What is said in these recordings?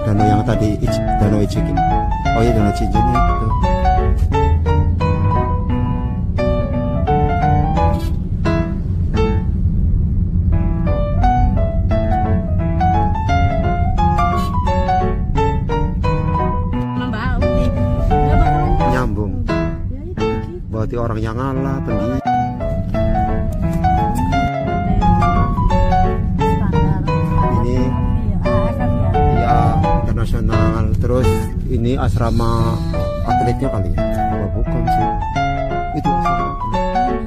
danau yang tadi, danau Ijikin. Oh iya, danau Cinjung itu. Nyambung. Berarti orang yang ngalah, pendidik. Internasional. Terus ini asrama atletnya kali ya? Oh, bukan sih, itu asrama atlet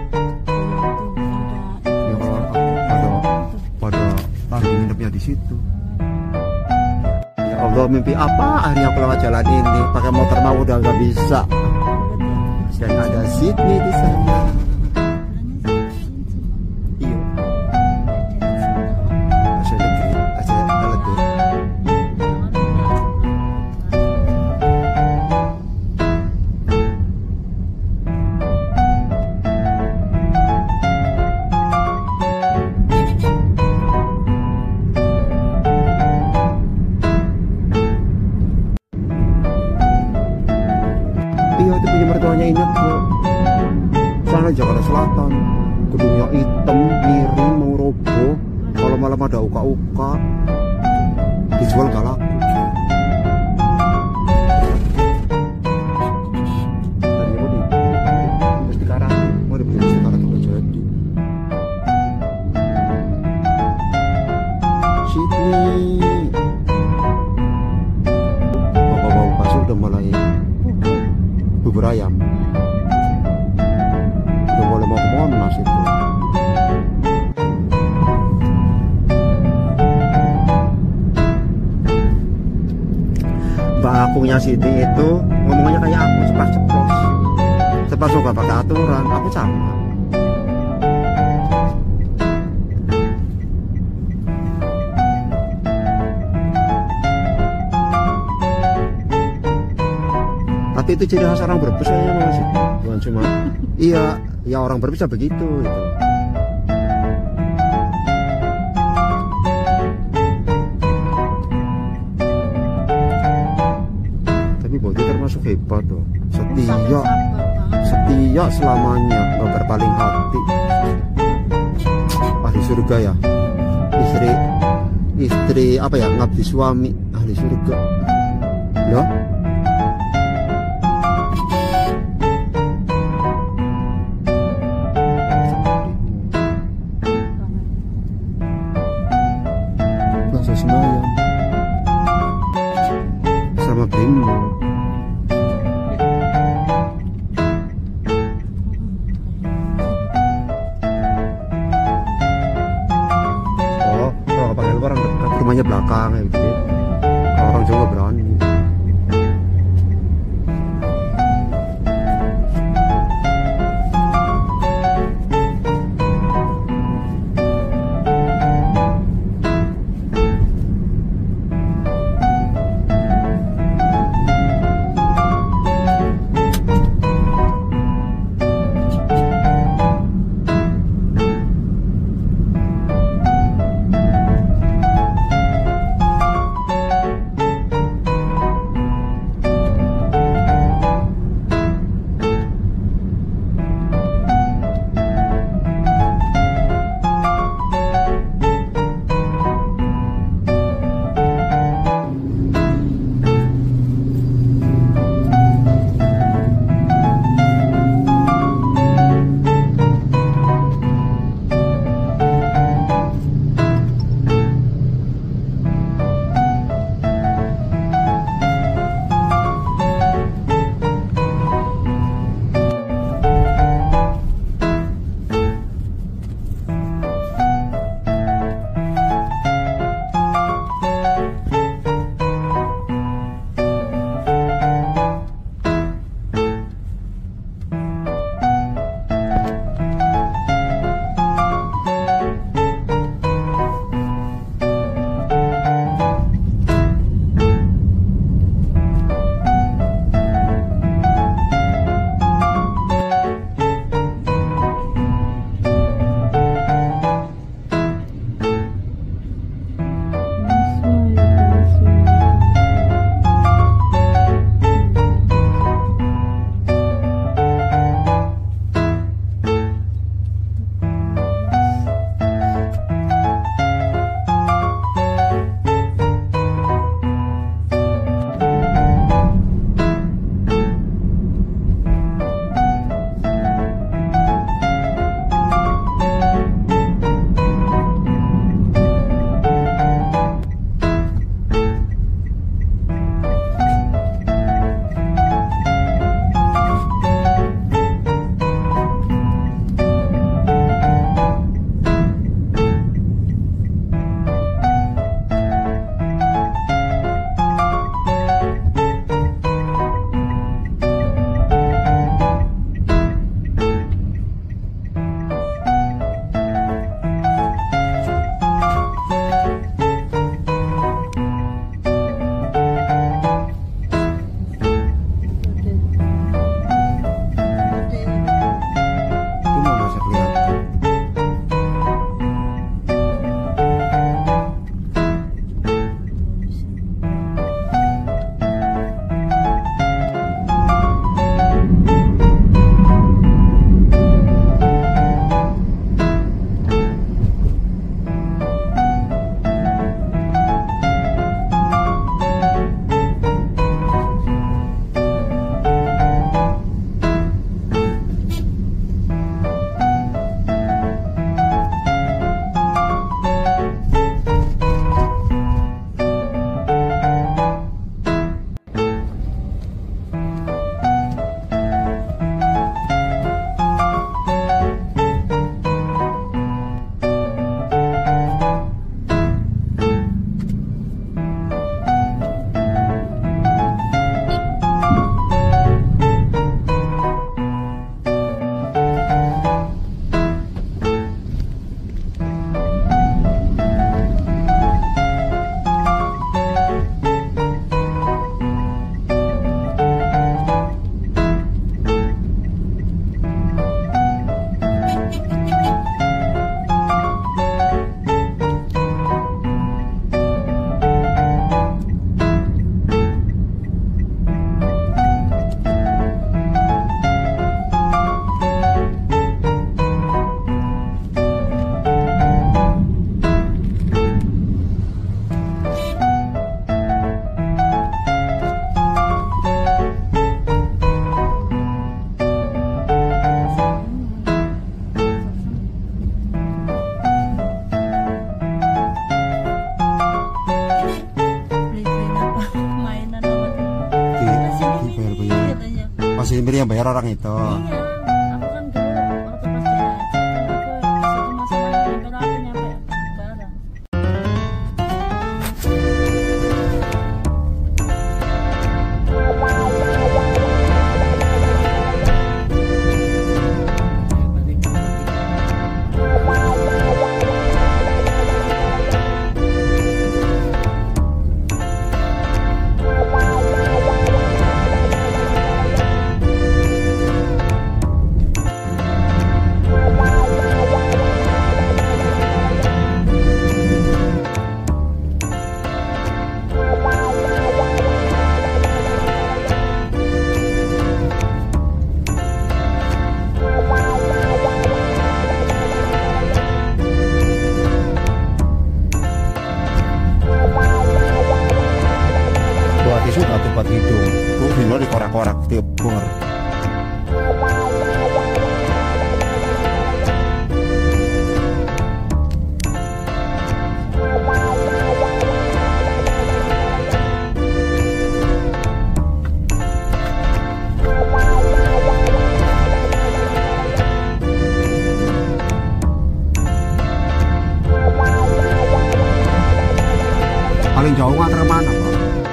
yang pada lagi nginepnya di situ. Ya Allah, mimpi apa akhirnya aku lewat jalan ini pakai motor mau udah nggak bisa, dan ada Sydney di sana. Iya, itu punya mertuanya Indah kok. Sana Jakarta Selatan, gedungnya hitam, miring, mau roboh. Kalau malam ada uka-uka, dijual gak laku. Tadi mau di Karang, mau di Karang tuh jadi. Sydney, bawa bakso udah mulai bubur ayam, udah boleh mau ke Monas itu. Mbak akunya Siti itu ngomongnya kayak aku, ceplas-ceplos, ceplos gak pakai aturan. Aku sama. Tapi itu ciri khas orang Brebes ya Mas. Bukan cuma iya, ya orang Brebes bisa begitu itu. Tapi Boti termasuk hebat tuh. Setia selamanya, nggak berpaling hati. Ahli surga ya. Istri apa ya, ngabdi suami, ahli surga. Loh? Semayang sama Bimo. Oh, kalau pakai luar orang dekat, rumahnya belakang ya gitu. Kalau orang Jawa berani. Masih Miri yang bayar orang itu. Iya, aku kan dulu waktu pas dia kan aku situ masalahnya kalau aku nyampe barang. Suka tempat hidung tuh video dikorak-korak tiap bor. Paling jauh ngantar mana, Pak?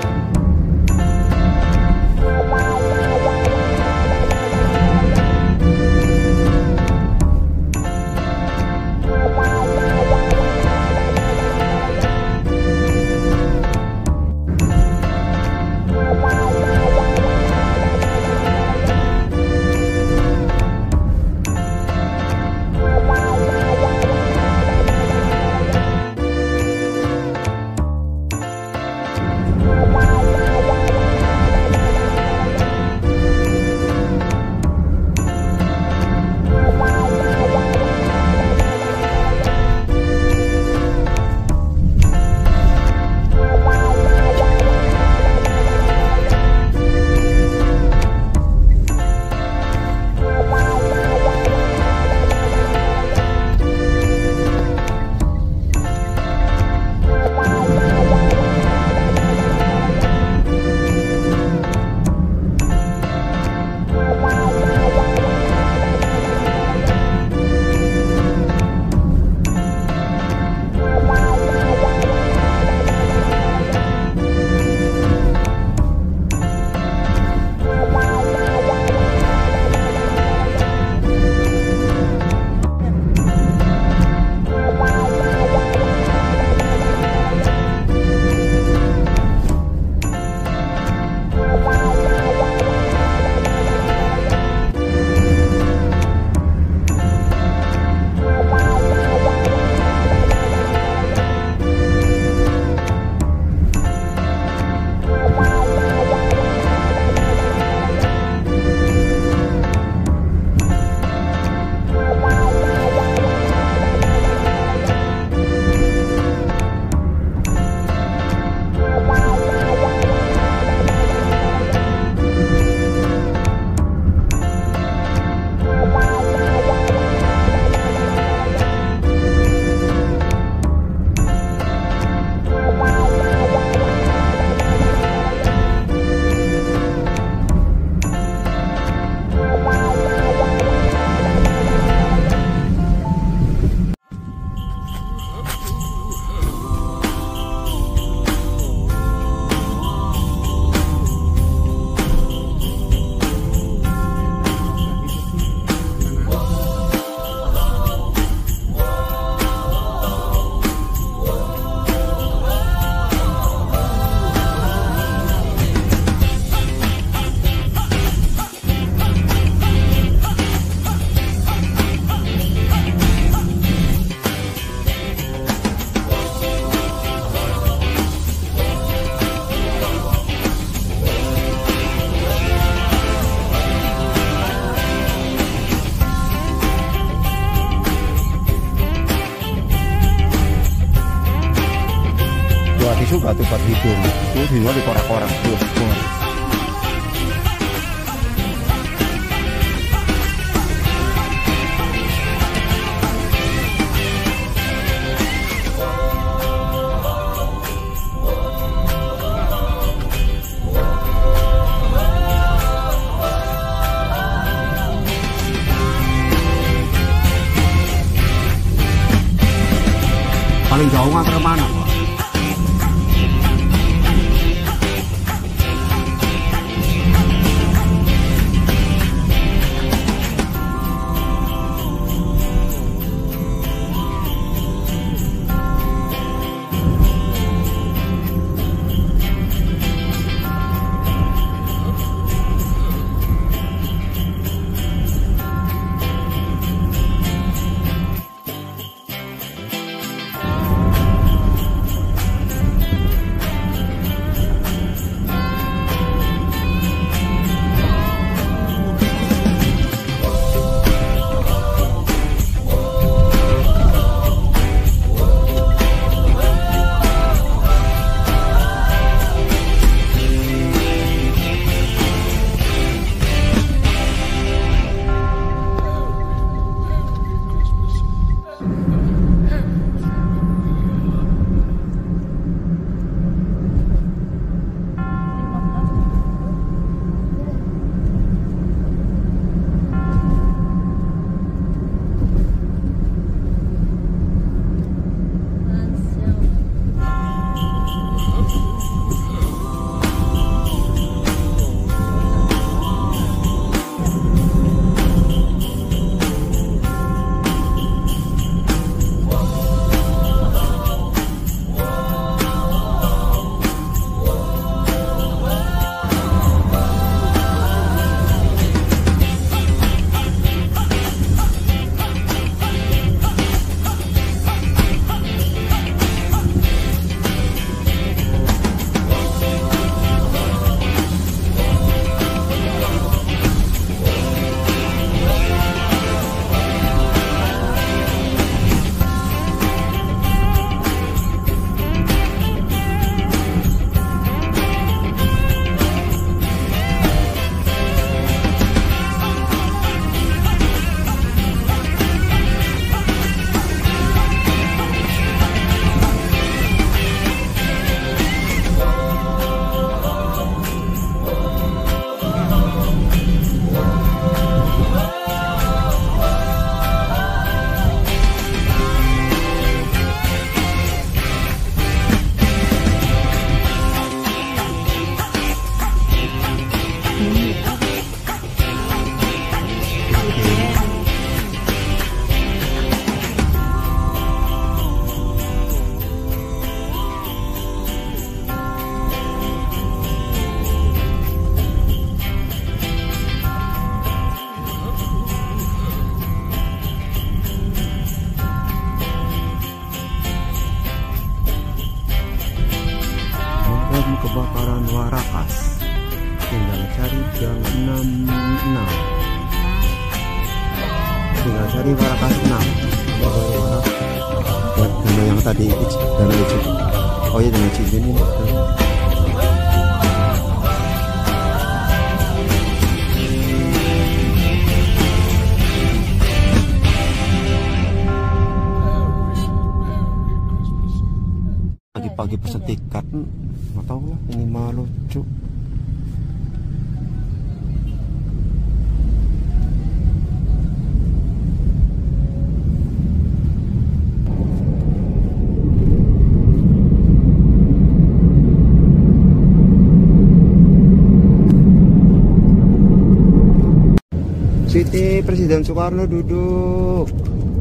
Suka tempat hidung tuh video dikorak-korak tuh bor. paling jauh ngantar mana Pak? Kebakaran Warakas, tinggal cari jam 66, tinggal cari Warakas 6. Dana yang tadi dana itu, oh iya dana cincin ini. Pagi-pagi pesen tiket, nggak tahu lah, ini mah lucu. Siti Presiden Soekarno duduk.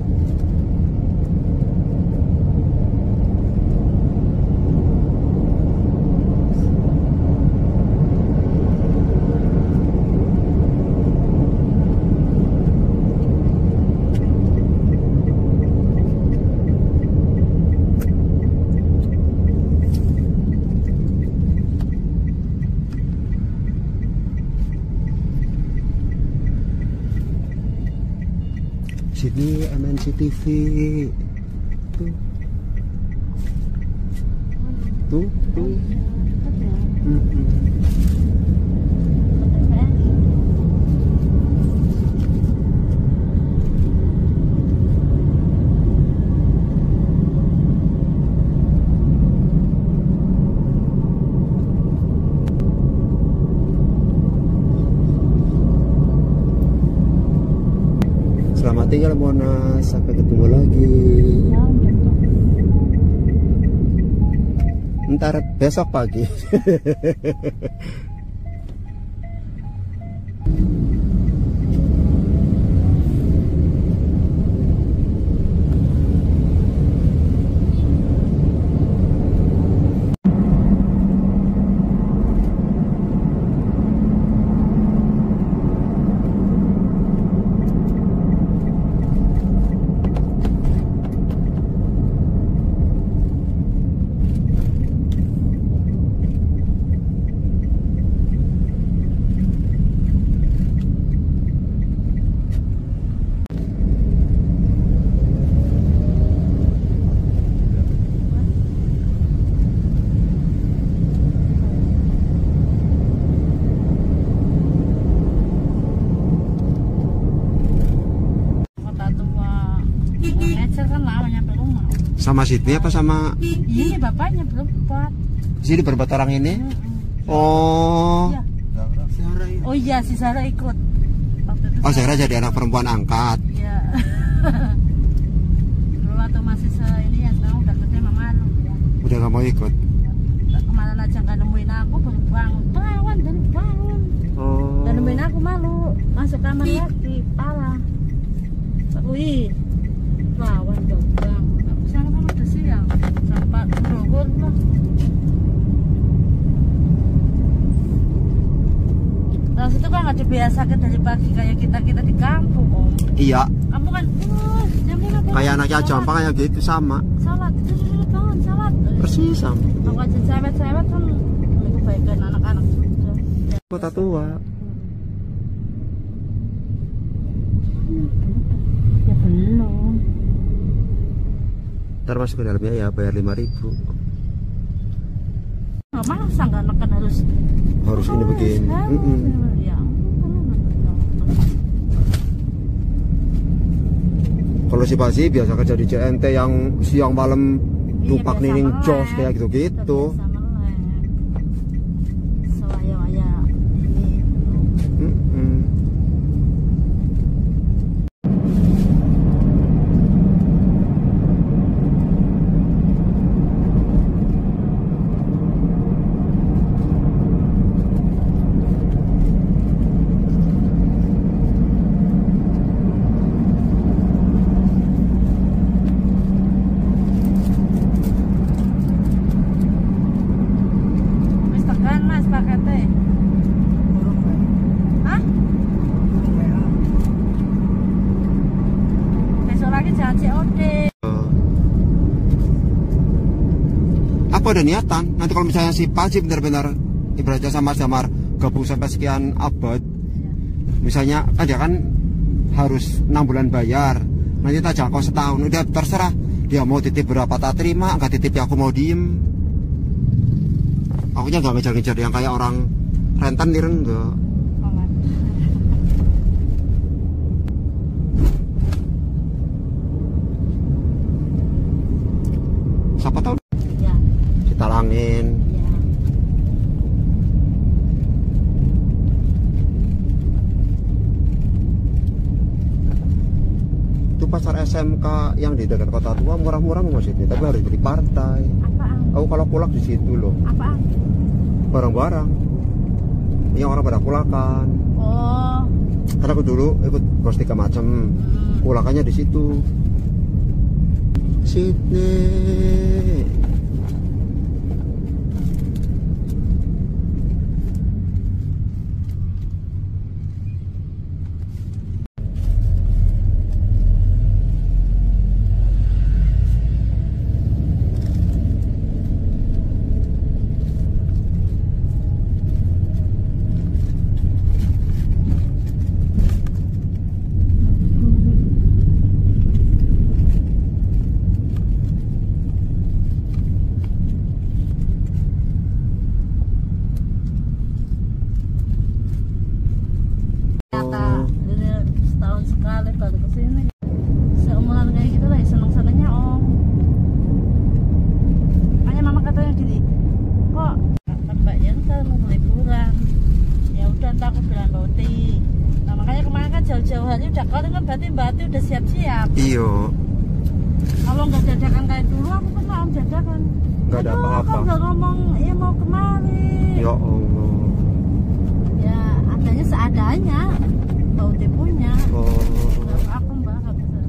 Sini MNC TV tuh, tuh. Selamat tinggal Monas, sampai ketemu lagi. Ntar besok pagi. Sama Sydney apa sama? Ini bapaknya berempat. Sini berempat orang ini? Oh. Iya. Oh iya, si Sarah ikut. Waktu itu Oh, Sarah jadi anak perempuan angkat. Iya. Dulu waktu masih ini ya, sekarang udah gede mama lu ya. Udah gak mau ikut. Kemarin aja nggak nemuin aku, baru bangun. Bangun. Oh. Dan nemuin aku malu. Masuk kamar lagi, parah. Wih, lawan dong. Sana kan udah siang, sampai Bogor lah. Terus itu kan nggak dibiasakan dari pagi kayak kita di kampung, Om. Iya. Kamu kan, jam berapa? Kayak anaknya Jompang kayak gitu sama. Salat, bangun salat. Persis sama. Aku aja cewek-cewek kan kebaikan anak-anak juga. Kota tua. Ya belum. Ntar masuk ke dalam biaya bayar 5.000. Nggak masa nggak kan harus ini begini. Ya. Kalau si Pasi biasa kerja di CNT yang siang malam numpak nining jos kayak gitu-gitu. Sewaya-waya ini. Apa ada niatan nanti kalau misalnya si Paji benar-benar ibaratnya sama Damar gabung sampai sekian abad, misalnya kan dia kan harus 6 bulan bayar, nanti tak jangkau setahun, udah terserah dia mau titip berapa tak terima, nggak titip ya aku mau diem. Aku nya nggak ngejar-ngejar yang kayak orang rentenir enggak. Siapa tahu Ya. Citalangin. Ya. Itu pasar SMK yang di dekat kota tua murah-murah maksudnya, tapi harus beli partai. Apaan? Aku kalau kulak di situ loh. Apaan? Barang-barang yang orang pada kulakan. Oh. Karena aku dulu ikut bos 3 macam, kulakannya di situ. Sydney. Jauh-jauh hari udah kau kan berarti Mbak Ati udah siap-siap. Iyo. Kalau nggak dadakan kayak dulu, aku pernah om dadakan. Nggak ada Aduh, apa-apa. kok nggak ngomong ya mau kemari. Ya Allah. Ya adanya seadanya, bau punya. Oh. Aku mbak nggak bisa.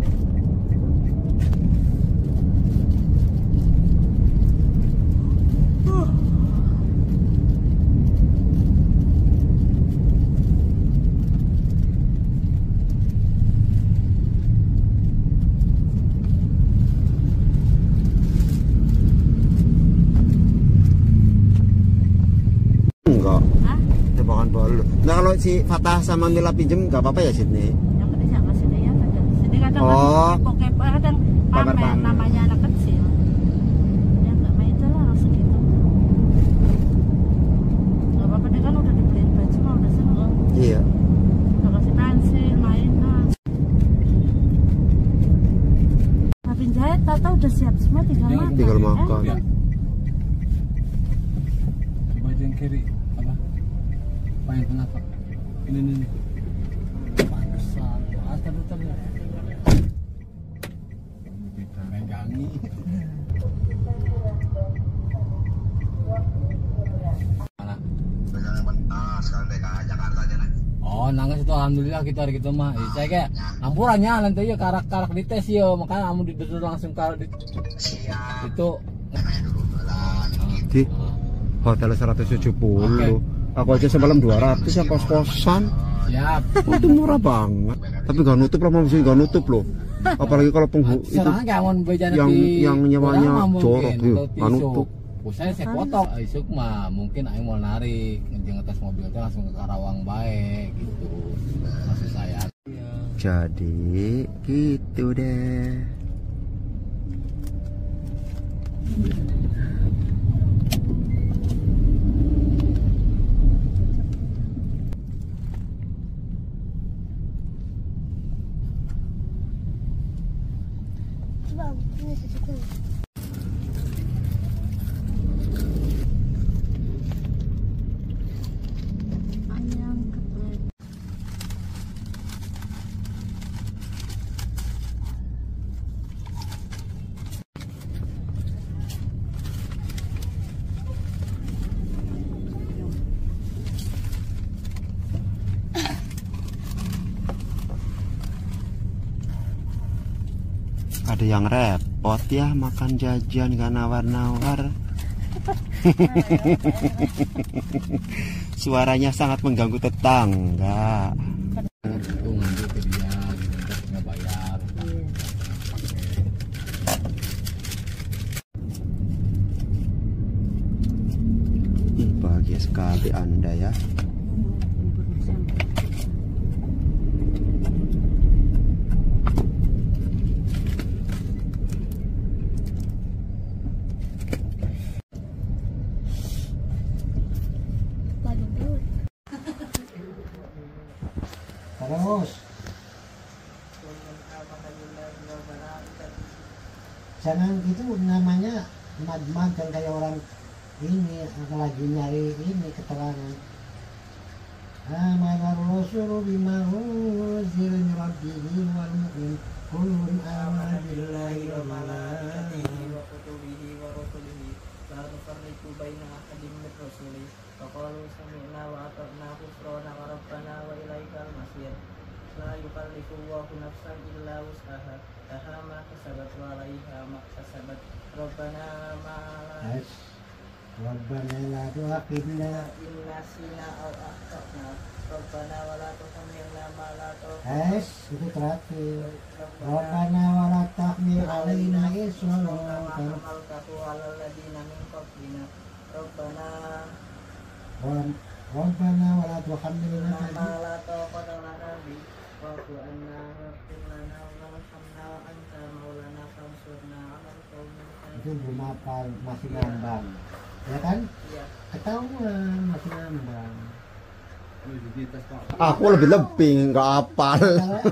Enggak. Hah? Tebakan balu. Nah kalau si Fatah sama Mila pinjem nggak apa-apa ya Sydney? Yang penting sama sini ya kadang. Sini kadang Oh. kepo-kepo, kadang pamer Pamer-pamer. namanya anak kecil. Ya nggak main itu lah segitu. Nggak apa-apa dia kan udah dibeliin baju mah udah seneng. Iya. Udah kasih pensil, mainan. Habis jahit, tahu udah siap semua tinggal Ya, makan. tinggal makan. Ya. Baju yang kiri apa? Apa yang kenapa? Ini. Pantesan. Tadi. Kita megangi. Mana? Sekarang dari Jakarta aja lah. Oh, nangis itu alhamdulillah kita hari gitu mah. Saya kayak ampurannya nanti ya karak dites yo, makanya kamu duduk langsung di Siap. itu. Namanya dulu lah. Di hotel 170. Aku aja semalam 200 ya kos-kosan. Siap. Oh, itu murah banget. Tapi nggak nutup lah, masih nggak nutup loh. Apalagi kalau itu Sekarang kayak mau bejana yang nyewanya jorok yuk, nggak nutup. Saya potong. Isuk mah mungkin aing mau narik ngejeng atas mobil teh langsung ke Karawang baik gitu. Maksud saya. Jadi gitu deh. Ayam geprek. Ada yang repot ya makan jajan gak nawar-nawar. Suaranya sangat mengganggu tetangga. Itu ngambil ke dia gitu terus nggak bayar. Bahagia sekali Anda ya. Terus jangan gitu namanya mad-mad kan kayak orang ini lagi nyari ini keterangan. Amana Rasul bima unzila min rabbihi wal mu'min kullun amana billahi wa malaikatihi wa kutubihi wa rusulihi la nufarriqu baina ahadin min rusulihi wa qalu sami'na wa ata'na ghufrana wa rabbana wa ilaikal masir. La yukallifu Allahu nafsan illa wus'aha laha ma kasabat wa 'alaiha ma kasabat. Rabbana ma Rabbana la tu'akhidna in nasina aw akhtana. Rabbana wa la tuhammilna ma la taqata. Itu terakhir. Rabbana wa la tahmil 'alaina isran kama hamaltahu 'alal ladina min qablina. Rabbana wa la tuhammilna ma la taqata lana bi wa'fu 'anna waghfir lana warhamna wa anta maulana fansurna 'alal qaumil kafirin. Itu belum hafal, masih ngambang. Ya kan? Iya. Ketahuan masih ngambang. Aku lebih nggak apal.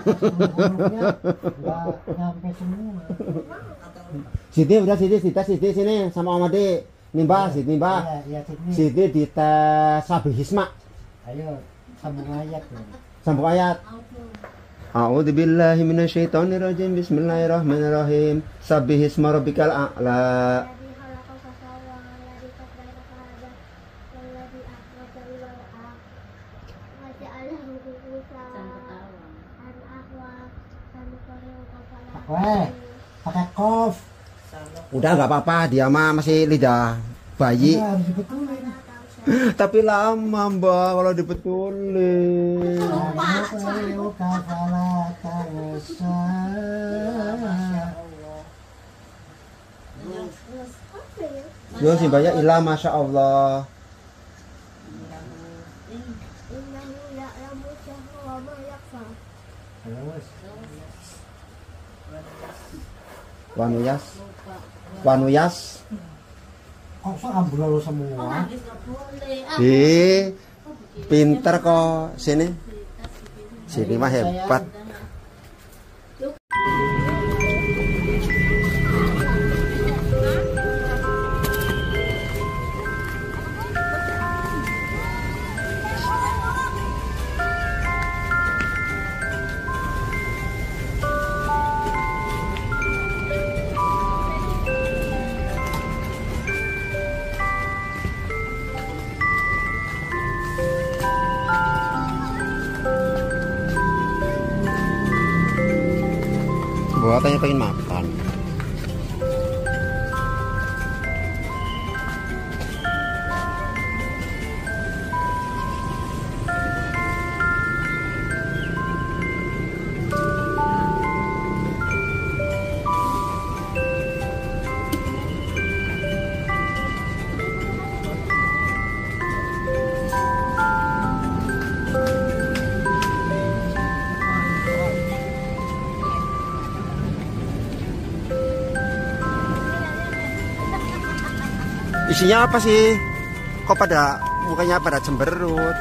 Nggak sampai semua. Siti udah Siti sini sama Om Ade. Nih Mbak, Siti Mbak. Iya, Sydney. Siti di tes Sabi Hisma. Ayo sambung ayat ya. Sambung ayat. A'udzu billahi minasyaitonir rajim. Bismillahirrahmanirrahim. Sabbihisma rabbikal a'la. Pakai kof. Udah nggak apa-apa, dia mah masih lidah bayi. Harus dibetulin. Tapi lama Mbak kalau dibetulin. Yo sih banyak ilah, masya Allah. Wanuyas. Kok ambulan semua? Pinter kok. Sini mah hebat. Katanya pengen makan. Isinya apa sih? Kok pada mukanya pada cemberut?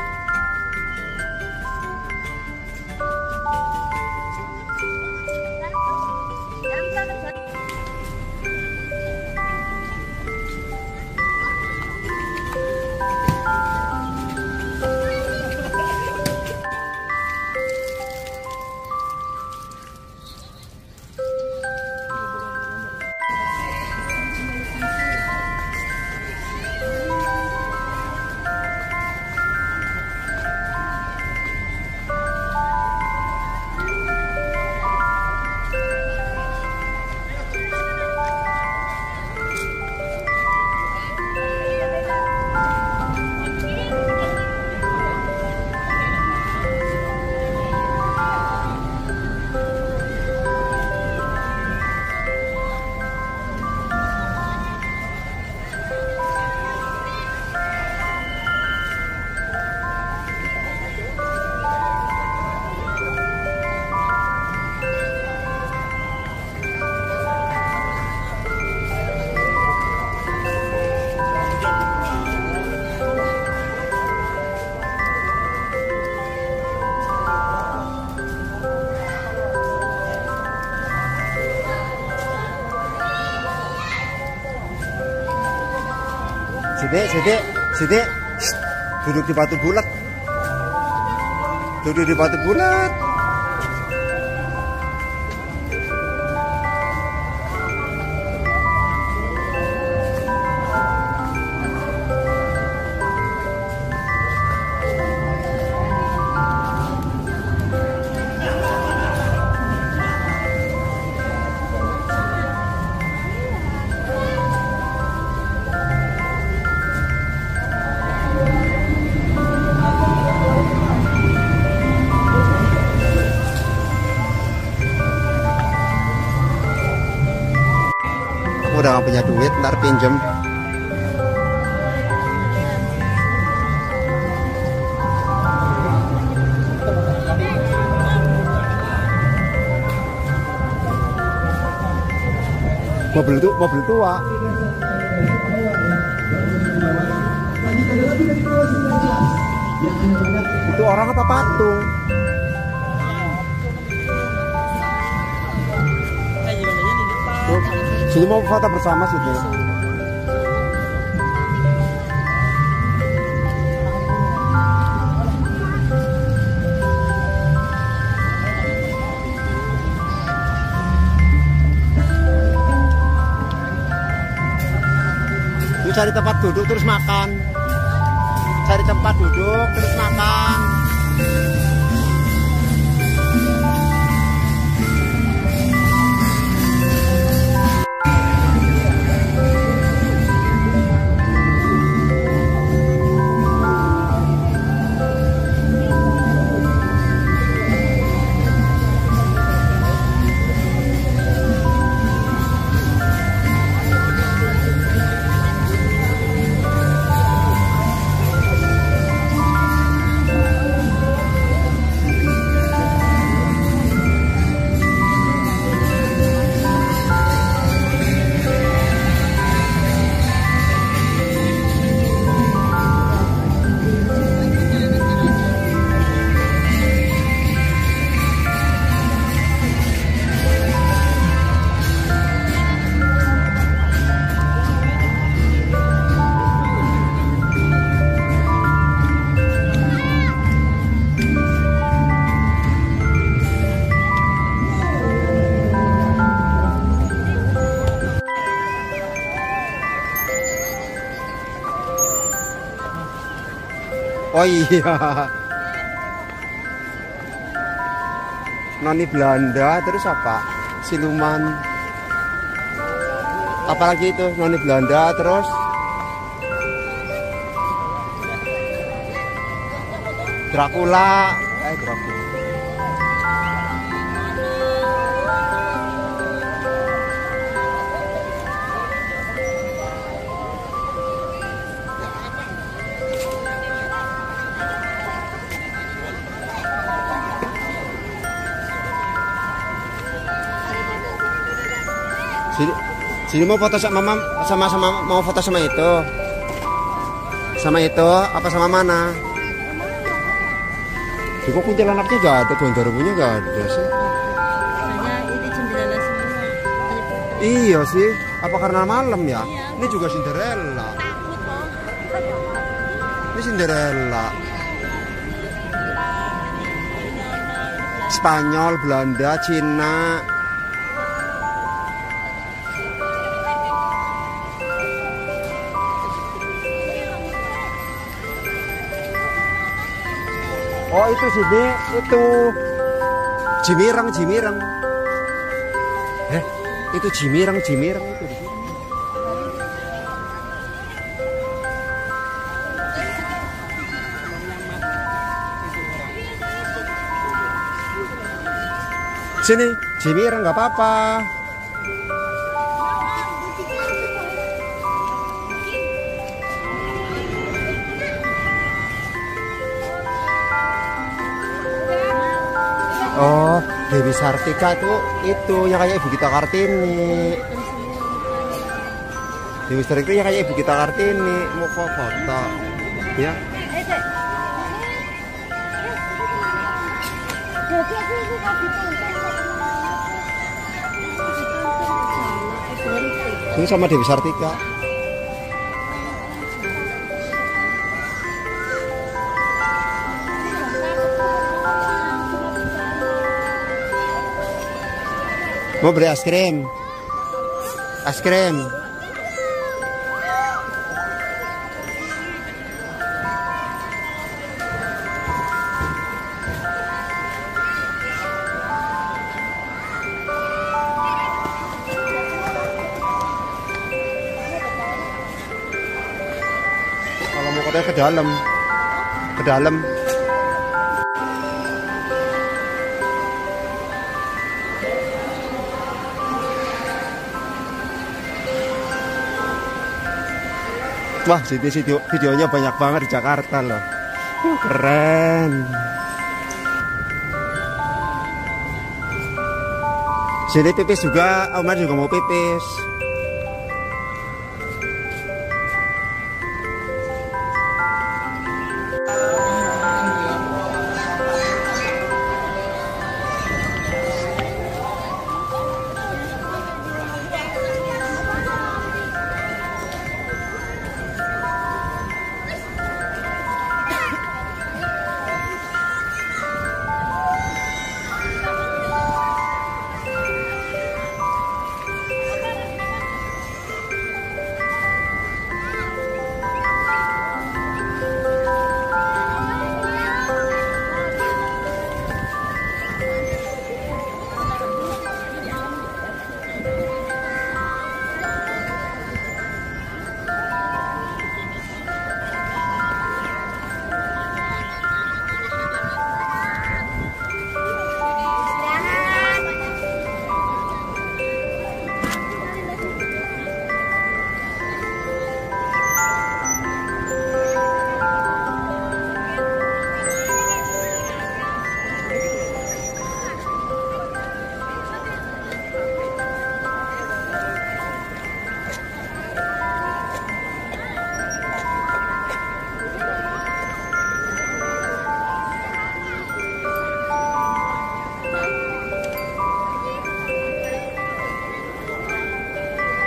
Sini. Duduk di batu bulat. Duduk di batu bulat. Udah gak punya duit, ntar pinjem. Mobil tua. Itu orang apa patung? Sini mau foto bersama sini. cari tempat duduk terus makan. Cari tempat duduk terus makan. Oh iya, noni Belanda, terus apa? Siluman. Apalagi itu noni Belanda, terus Dracula. Dracula. Sini mau foto sama mama, sama mau foto sama itu. Sama itu apa sama mana? Kok kuntilanaknya gak ada, gondorunya gak ada sih. Hanya ini Cinderella semua. Iya sih, apa karena malam ya? Ini juga Cinderella. Takut kok. Ini Cinderella. Spanyol, Belanda, Cina. Oh itu sini, itu Jimirang. Itu Jimirang itu di sini. Sini, Jimirang nggak apa-apa. Oh, Dewi Sartika itu yang kayak Ibu Gita Kartini. Dewi Sartika yang kayak Ibu Gita Kartini. Mau foto, ya? Ini sama Dewi Sartika. Mau beli es krim? Es krim. Kalau mau ke dalam. Ke dalam. Wah, videonya banyak banget di Jakarta loh. Keren. Sini pipis juga, Omar juga mau pipis.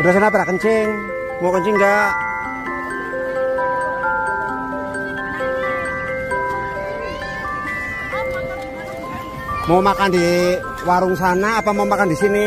Udah sana pada kencing. Mau kencing nggak? Mau makan di warung sana apa mau makan di sini?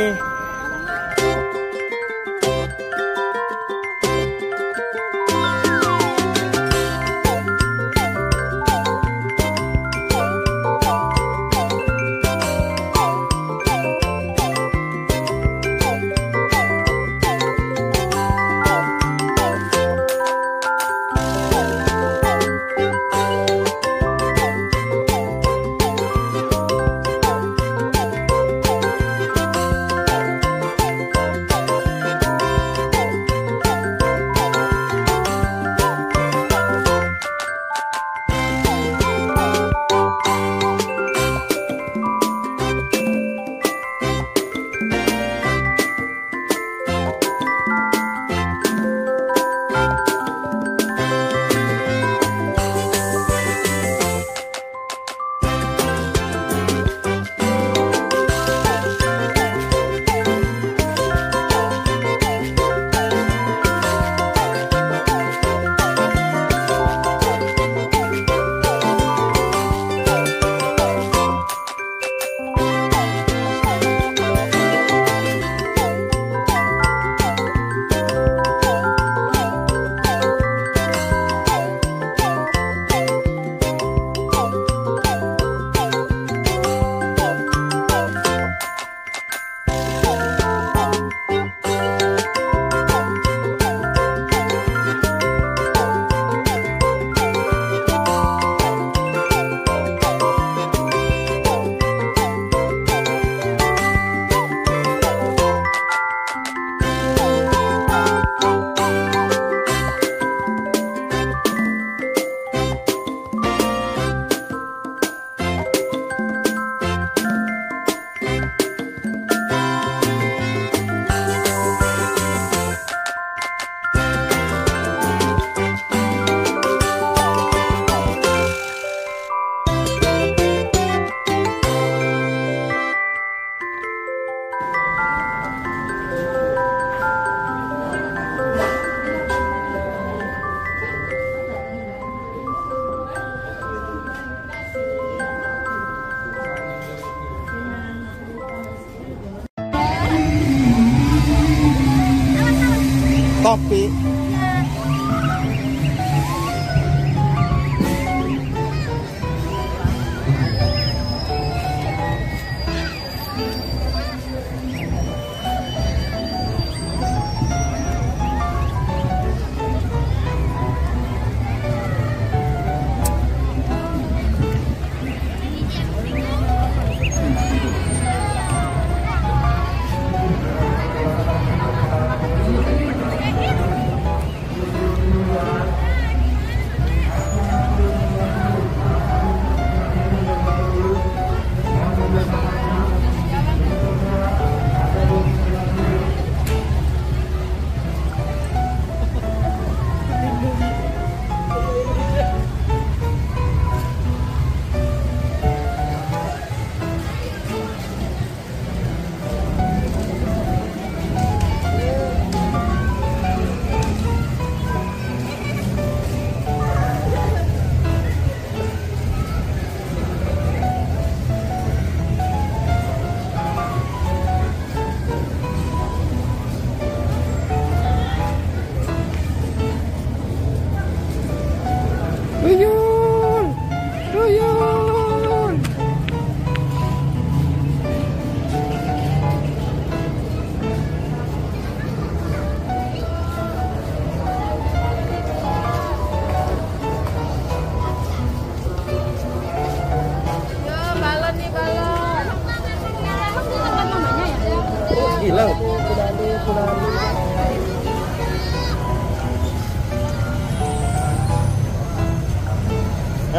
Topi. Tuyul, tuyul. Balon nih balon. Emang di tempat mamanya ya? Hilang. Ya.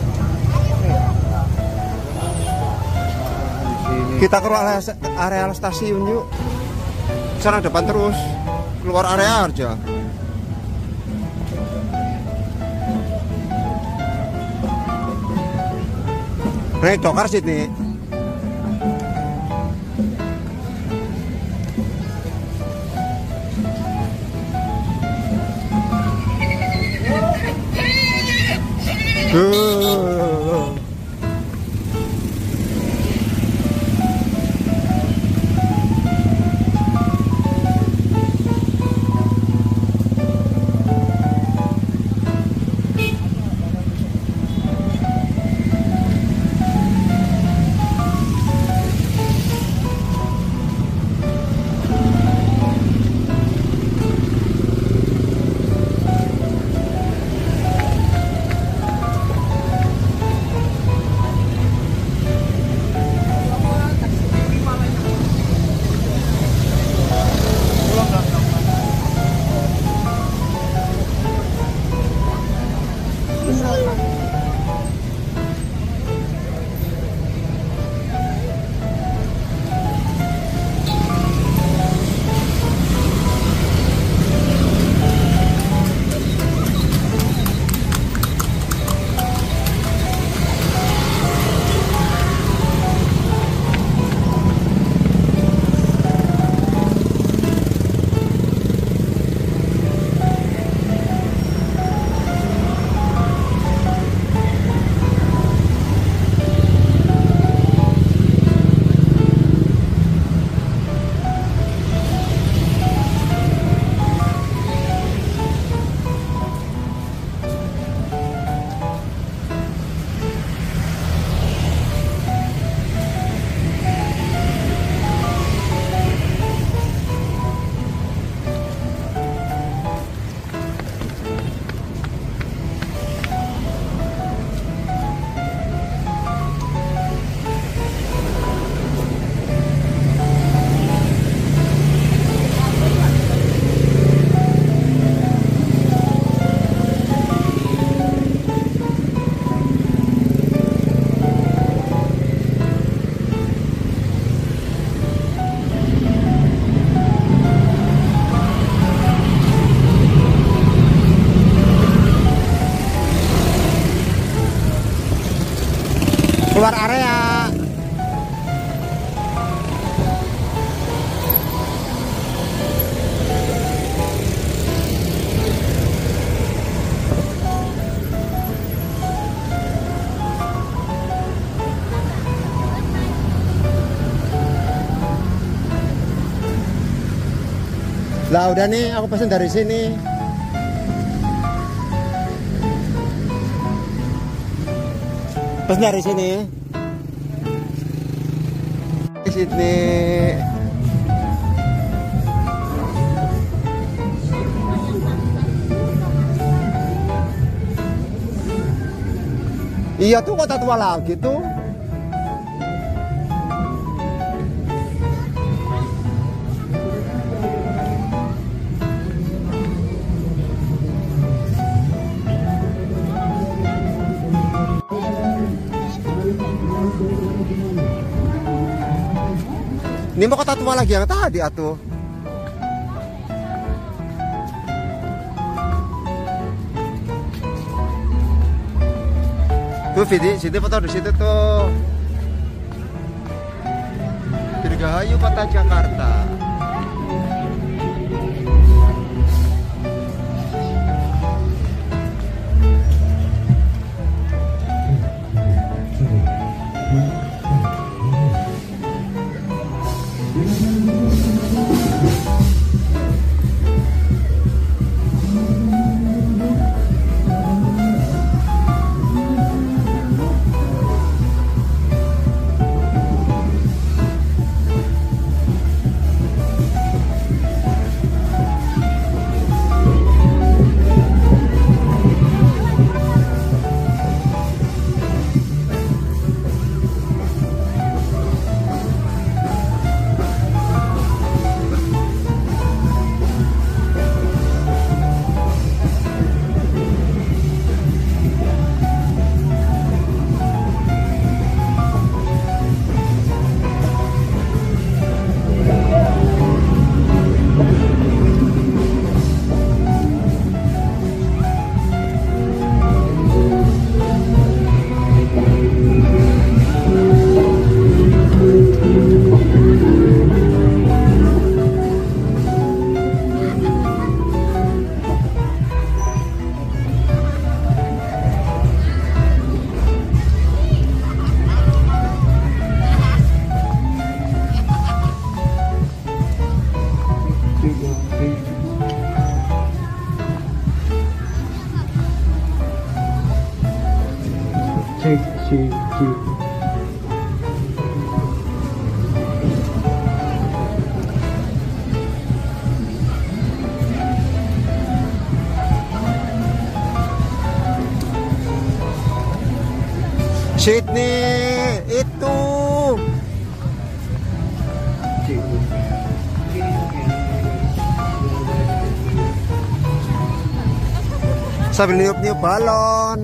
Kita ke area stasiun yuk. Sana depan terus. Keluar area aja. Nih, cokar sini. Keluar area. Lah udah nih, aku pesen dari sini. Pesen dari sini. Di sini. Iya tuh kota tua lagi tuh. Ini mau kota tua lagi yang tadi atuh. Tuh Vidi, situ foto di situ tuh. Dirgahayu Kota Jakarta. Sydney itu sambil niup-niup balon.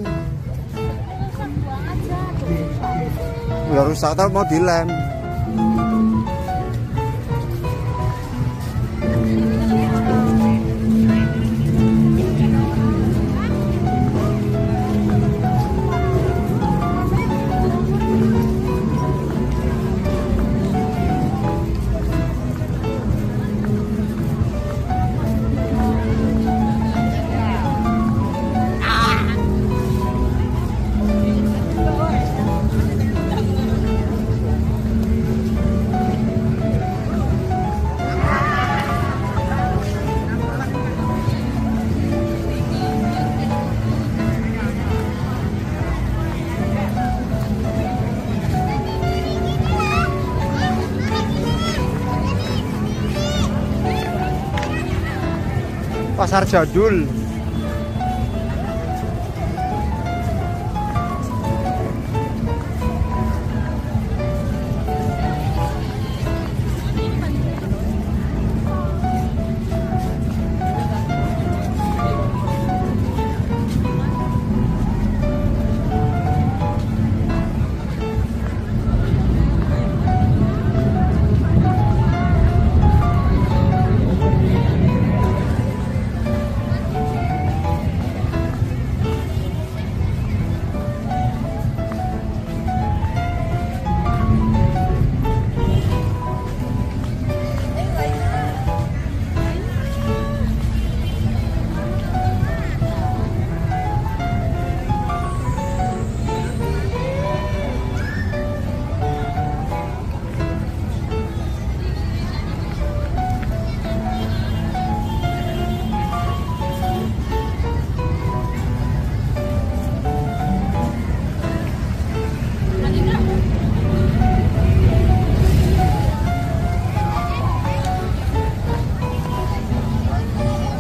Udah rusak atau mau dilem. Pasar jadul.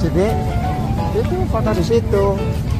sini. Itu foto di situ.